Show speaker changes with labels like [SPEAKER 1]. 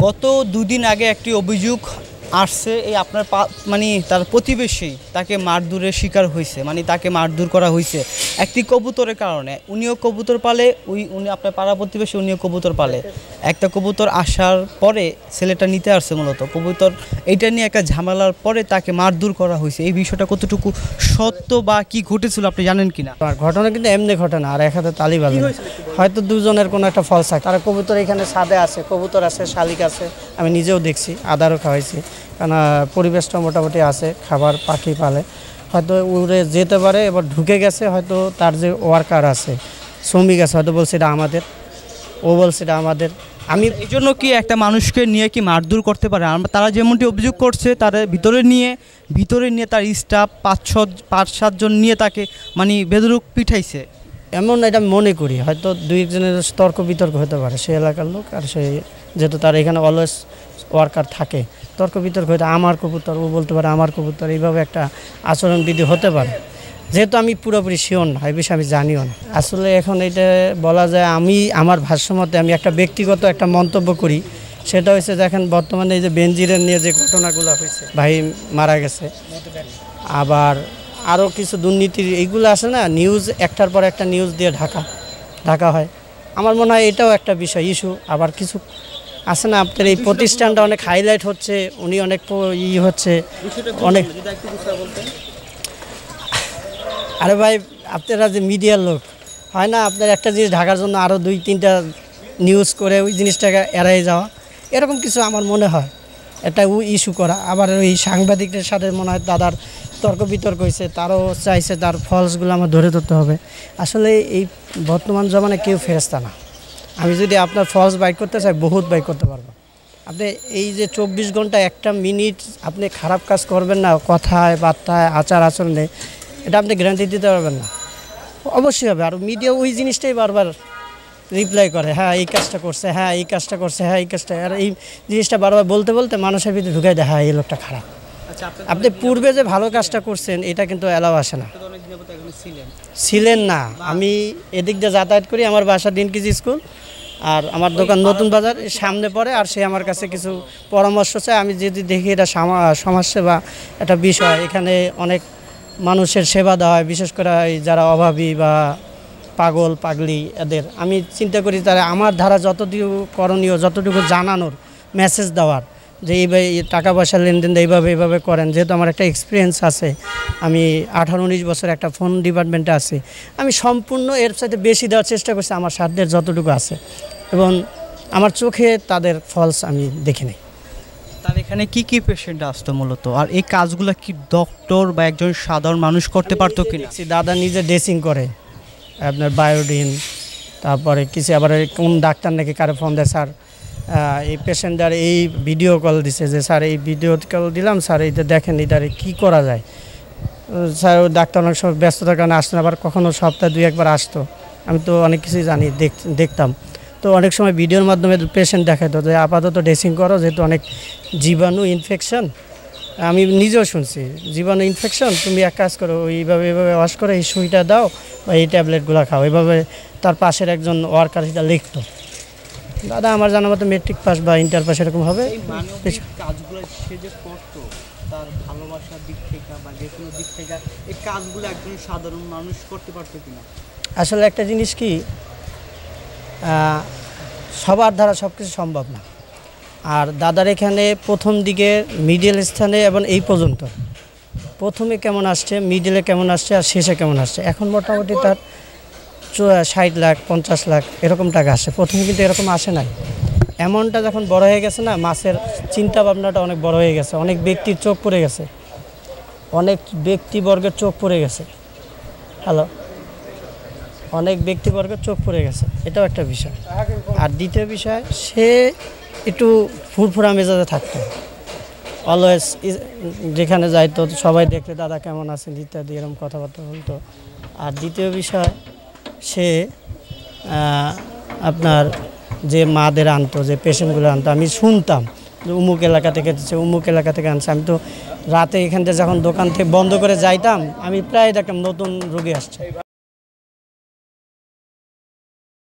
[SPEAKER 1] গত দুদিন আগে একটি অভিযোগ আসছে এই আপনার মানে তার প্রতিবেশী তাকে মারধরের শিকার হয়েছে, মানে তাকে মারধর করা হয়েছে একটি কবুতরের কারণে। উনিও কবুতর পালে, উনি আপনার পাড়া প্রতিবেশী, উনিও কবুতর পালে। একটা কবুতর আসার পরে ছেলেটা নিতে আসছে মূলত কবুতর, এইটা নিয়ে একটা ঝামেলার পরে তাকে মারধর করা হয়েছে। এই বিষয়টা কতটুকু সত্য বা কি ঘটেছিল আপনি জানেন কিনা?
[SPEAKER 2] ঘটনা কিন্তু এমনি ঘটনা, আর এক হাতে তালি বাজে। হয়তো দুজনের কোনো একটা ফলস থাকে। তারা কবুতর এখানে ছাদে আছে, কবুতর আছে, শালিক আছে, আমি নিজেও দেখছি, আদারও খাওয়াইছি, কারণ পরিবেশটা মোটামুটি আছে, খাবার পাখি পালে, হয়তো উড়ে যেতে পারে। এবার ঢুকে গেছে, হয়তো তার যে ওয়ার্কার আছে, শ্রমিক আছে, হয়তো বলছে এটা আমাদের, ও বলছে এটা আমাদের। আমি
[SPEAKER 1] এই জন্য কি একটা মানুষকে নিয়ে কি মারধর করতে পারে? তারা যেমনটি অভিযোগ করছে, তার ভিতরে নিয়ে তার স্টাফ 5-7 জন নিয়ে তাকে মানে বেদরুক পিঠাইছে,
[SPEAKER 2] এমন এটা মনে করি। হয়তো দুই একজনের তর্ক বিতর্ক হতে পারে, সে এলাকার লোক আর সে, যেহেতু তার এখানে অলওয়েজ ওয়ার্কার থাকে, তর্ক বিতর্ক হয়তো আমার কবুতর, ও বলতে পারে আমার কবুতর, এইভাবে একটা আচরণবিধি হতে পারে। যেহেতু আমি পুরোপুরি শিওর না, এই বিষয়ে আমি জানিও না। আসলে এখন এটা বলা যায়, আমি আমার ভাষ্যমতে আমি একটা ব্যক্তিগত একটা মন্তব্য করি, সেটা হচ্ছে দেখেন বর্তমানে এই যে বেনজিরের নিয়ে যে ঘটনাগুলো হয়েছে, ভাই মারা গেছে, আবার আরও কিছু দুর্নীতির এইগুলো আসে না, নিউজ একটার পর একটা নিউজ দিয়ে ঢাকা হয়। আমার মনে হয় এটাও একটা বিষয়, ইস্যু। আবার কিছু আছে না, আপনার এই প্রতিষ্ঠানটা অনেক হাইলাইট হচ্ছে, উনি অনেক হচ্ছে অনেক। আরে ভাই, আপনারা যে মিডিয়ার লোক হয় না, আপনার একটা জিনিস ঢাকার জন্য আরও 2-3টা নিউজ করে ওই জিনিসটাকে এড়াই যাওয়া, এরকম কিছু আমার মনে হয় একটা ইস্যু করা। আবার ওই সাংবাদিকদের সাথে মনে হয় দাদার তর্ক বিতর্ক হয়েছে, তারও চাইছে তার ফলসগুলো আমার ধরে ধরতে হবে। আসলে এই বর্তমান জমানায় কেউ ফেরেস্তা না। আমি যদি আপনার ফলস বাইক করতে চাই, বহুত বাইক করতে পারবো। আপনি এই যে 24 ঘন্টা একটা মিনিট আপনি খারাপ কাজ করবেন না, কথায় বার্তায় আচার আচরণে, এটা আপনি গ্যারান্টি দিতে পারবেন না। অবশ্যই হবে। আর মিডিয়া ওই জিনিসটাই বারবার রিপ্লাই করে, হ্যাঁ এই কাজটা করছে, হ্যাঁ এই কাজটা করছে, হ্যাঁ এই কাজটা, আর এই জিনিসটা বারবার বলতে বলতে মানুষের ভিতরে ঢুকাই দেয়, হ্যাঁ এই লোকটা খারাপ। আপনি পূর্বে যে ভালো কাজটা করছেন এটা কিন্তু এলাও আসে না। ছিলেন না, আমি এদিক দিয়ে যাতায়াত করি, আমার বাসা 3 কেজি স্কুল, আর আমার দোকান নতুন বাজার সামনে পড়ে। আর সে আমার কাছে কিছু পরামর্শ চায়, আমি যদি দেখি এটা সমাজসেবা একটা বিষয়, এখানে অনেক মানুষের সেবা দেওয়া হয়, বিশেষ করে যারা অভাবী বা পাগল পাগলি, এদের আমি চিন্তা করি তারা আমার ধারা যতটুকু করণীয়, যতটুকু জানানোর, মেসেজ দেওয়ার, যে এইভাবে টাকা পয়সা লেনদেন এইভাবে করেন। যেহেতু আমার একটা এক্সপিরিয়েন্স আছে, আমি 18-19 বছর একটা ফোন ডিপার্টমেন্টে আছি, আমি সম্পূর্ণ এর সাথে বেশি দেওয়ার চেষ্টা করছি আমার সাধ্যের যতটুকু আছে, এবং আমার চোখে তাদের ফলস আমি দেখি নাই।
[SPEAKER 1] তার এখানে কি কি পেশেন্ট আসতো মূলত, আর এই কাজগুলো কি ডক্টর বা একজন সাধারণ মানুষ করতে পারতো কিনা?
[SPEAKER 2] দাদা নিজে ড্রেসিং করে, আপনার বায়োডিন, তারপরে কিছু আবার কোন ডাক্তার নাকি কারো ফোন দেয়, স্যার এই পেশেন্টার এই ভিডিও কল দিছে, যে স্যার এই ভিডিও কল দিলাম, স্যার এইটা দেখেন, এটারে কী করা যায়। স্যার ডাক্তার অনেক সময় ব্যস্ততার কারণে আসতো না, আবার কখনও সপ্তাহে 2-1 বার আসতো। আমি তো অনেক কিছুই জানি, দেখতাম। তো অনেক সময় ভিডিওর মাধ্যমে পেশেন্ট দেখাতো যে আপাতত ড্রেসিং করো, যেহেতু অনেক জীবাণু ইনফেকশন, আমি নিজেও শুনছি জীবাণু ইনফেকশন, তুমি এক কাজ করো, এইভাবে ওয়াশ করে এই সুইটা দাও বা এই ট্যাবলেটগুলো খাও। এভাবে তার পাশের একজন ওয়ার্কার সেটা লিখতো। দাদা আমার জানা মতো মেট্রিক পাস বা ইন্টার পাস এরকম হবে।
[SPEAKER 1] কাজগুলো সে যে করতো, তার ভালোবাসার দিক থেকে বা যে কোনো দিক থেকে এই কাজগুলো একজন সাধারণ মানুষ করতে পারতো কিনা?
[SPEAKER 2] আসলে একটা জিনিস কি, সবার দ্বারা সব কিছু সম্ভব না। আর দাদার এখানে প্রথম দিকে মিডল স্থানে এবং এই পর্যন্ত প্রথমে কেমন আসছে, মিডলে কেমন আসছে, আর শেষে কেমন আসছে, এখন মোটামুটি তার 60 লাখ 50 লাখ এরকম টাকা আসে। প্রথমে কিন্তু এরকম আসে নাই। এমনটা যখন বড় হয়ে গেছে না, মাছের চিন্তা ভাবনাটা অনেক বড় হয়ে গেছে, অনেক ব্যক্তির চোখ পড়ে গেছে, অনেক ব্যক্তিবর্গের চোখ পড়ে গেছে। হ্যালো, অনেক ব্যক্তিবর্গের চোখ পড়ে গেছে, এটাও একটা বিষয়। আর দ্বিতীয় বিষয়, সে একটু ফুরফুরা মেজাজে থাকতো, অলওয়েজ যেখানে যাইতো সবাই দেখলে দাদা কেমন আছেন ইত্যাদি এরকম কথাবার্তা বলতো। আর দ্বিতীয় বিষয়, সে আপনার যে মাদের আনতো, যে পেশেন্টগুলো আনতো, আমি শুনতাম যে উমুক এলাকা থেকে দিচ্ছে, উমুক এলাকা থেকে আনছে। আমি তো রাতে এখান থেকে যখন দোকান থেকে বন্ধ করে যাইতাম, আমি প্রায় দেখতাম নতুন রোগী আসছে।